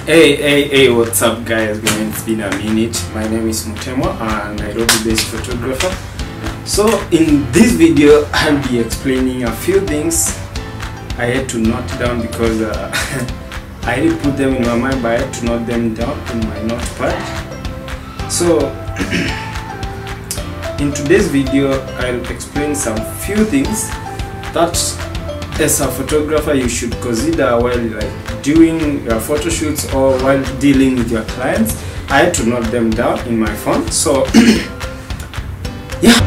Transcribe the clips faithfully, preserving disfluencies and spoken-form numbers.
Hey, hey, hey, what's up guys, man? It's been a minute. My name is Mutemwa, a Nairobi-based photographer. So in this video, I'll be explaining a few things I had to note down because uh, I didn't put them in my mind, but I had to note them down in my notepad. So in today's video, I'll explain some few things that as a photographer you should consider while like doing your photo shoots or while dealing with your clients. I had to note them down in my phone. So yeah.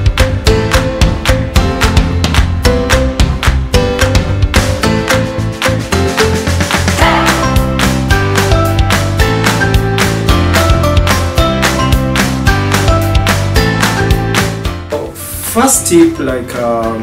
First tip, like uh,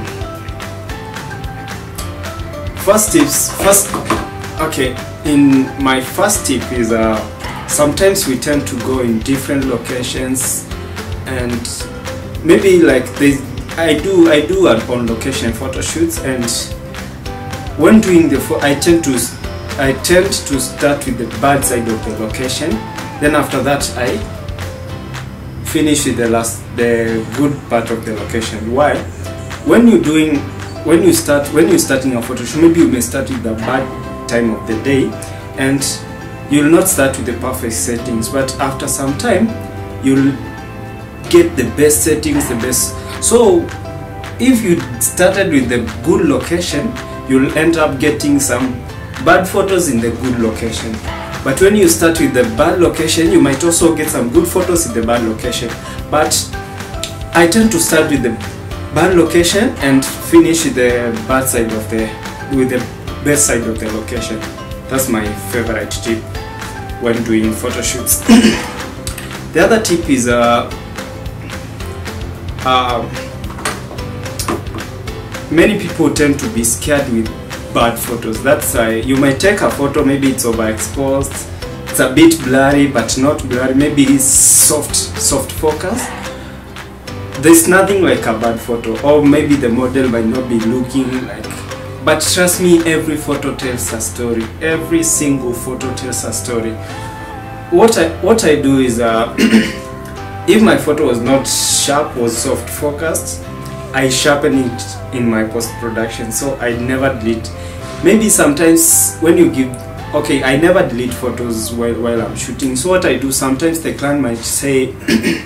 first tips first okay in my first tip is uh sometimes we tend to go in different locations, and maybe like this I do I do an on location photo shoots, and when doing the pho I tend to I tend to start with the bad side of the location, then after that I finish with the last the good part of the location. Why? When you're doing when you start when you're starting a photo shoot, maybe you may start with the bad time of the day and you'll not start with the perfect settings, but after some time you'll get the best settings, the best. So if you started with the good location, you'll end up getting some bad photos in the good location. But when you start with the bad location, you might also get some good photos in the bad location. But I tend to start with the bad location and finish with the bad side of the with the best side of the location. That's my favorite tip when doing photo shoots. The other tip is uh, uh, many people tend to be scared with bad photos. That's why you might take a photo, maybe it's overexposed, it's a bit blurry but not blurry, maybe it's soft soft focus. There's nothing like a bad photo, or maybe the model might not be looking like, but trust me, every photo tells a story. Every single photo tells a story. What I what I do is uh, if my photo was not sharp, was soft focused, I sharpen it in my post-production, so I never delete. Maybe sometimes when you give okay I never delete photos while, while I'm shooting. So what I do, sometimes the client might say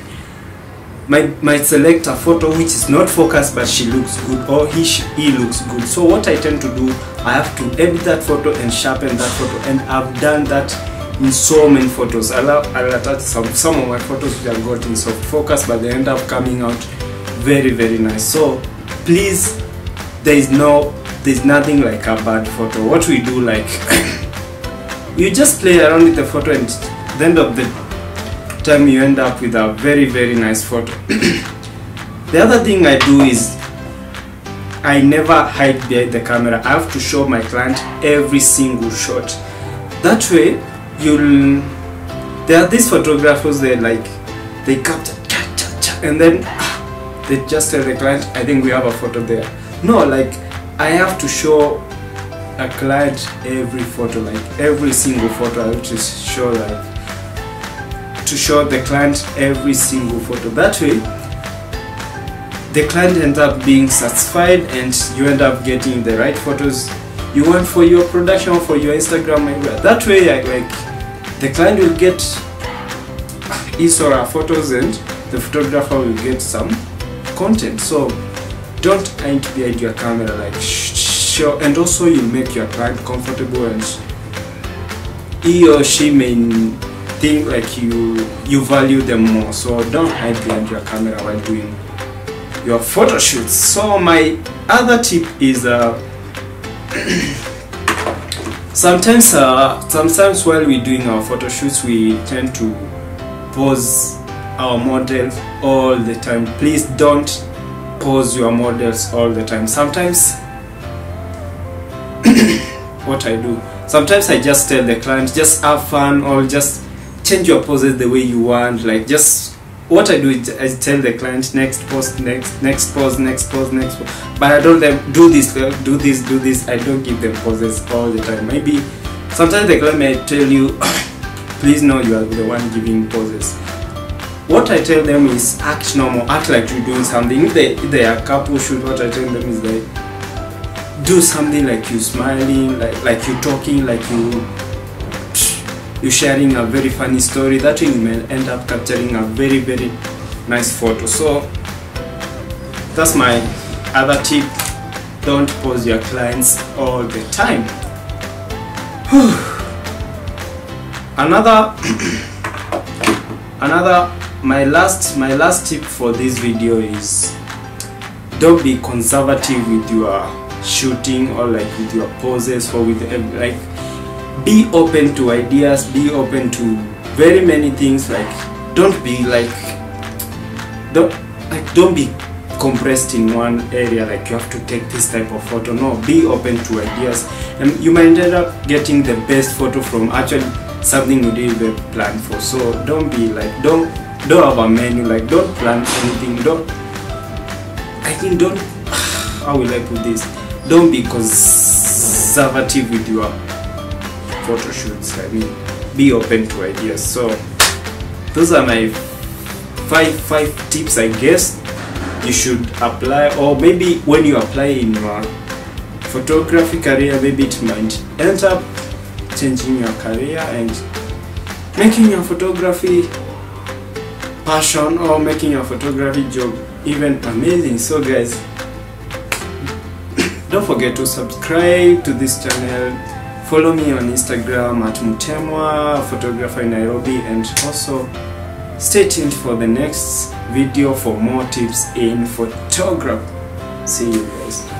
might, might select a photo which is not focused but she looks good, or he, he looks good. So what I tend to do, I have to edit that photo and sharpen that photo, and I've done that in so many photos. I'll, I'll attach some, some of my photos which I got in soft focus, but they end up coming out very very nice. So please, there is no there's nothing like a bad photo. What we do, like you just play around with the photo, and at the end of the time you end up with a very very nice photo. The other thing I do is I never hide behind the camera. I have to show my client every single shot. That way you'll there are these photographers, they like they capture and then they just tell the client, I think we have a photo there. No, like I have to show a client every photo, like every single photo. I have to show like to show the client every single photo. That way the client ends up being satisfied and you end up getting the right photos you want for your production, for your Instagram. That way I, like the client will get his or her photos and the photographer will get some content. So don't hide behind your camera, like show, and also you make your client comfortable, and he or she may think like you you value them more. So don't hide behind your camera while doing your photo shoots. So my other tip is uh, sometimes uh, sometimes while we're doing our photo shoots we tend to pose our models all the time. Please don't pose your models all the time. Sometimes what I do, sometimes I just tell the client, just have fun, or just change your poses the way you want. Like just what I do is I tell the client next pose, next next pose, next pose, next pose. But I don't them do this, do this, do this. I don't give them poses all the time. Maybe sometimes the client may tell you, please know you are the one giving poses. What I tell them is act normal, act like you're doing something. If they, if they are couple shoot, what I tell them is like, do something like you smiling, like like you talking, like you you sharing a very funny story. That way you may end up capturing a very very nice photo. So that's my other tip. Don't pose your clients all the time. another another my last my last tip for this video is, don't be conservative with your shooting or like with your poses or with like, be open to ideas, be open to very many things. Like don't be like don't like don't be compressed in one area, like you have to take this type of photo. No, be open to ideas, and you might end up getting the best photo from actually something you didn't even plan for. So don't be like, don't don't have a menu, like don't plan anything. Don't I think don't how will I put this, don't be conservative with your photo shoots. I mean, be open to ideas. So those are my five five tips, I guess you should apply, or maybe when you apply in your photography career, maybe it might end up changing your career and making your photography passion or making your photography job even amazing. So guys, don't forget to subscribe to this channel, follow me on Instagram at Mutemwa Photographer in Nairobi, and also stay tuned for the next video for more tips in photography. See you guys.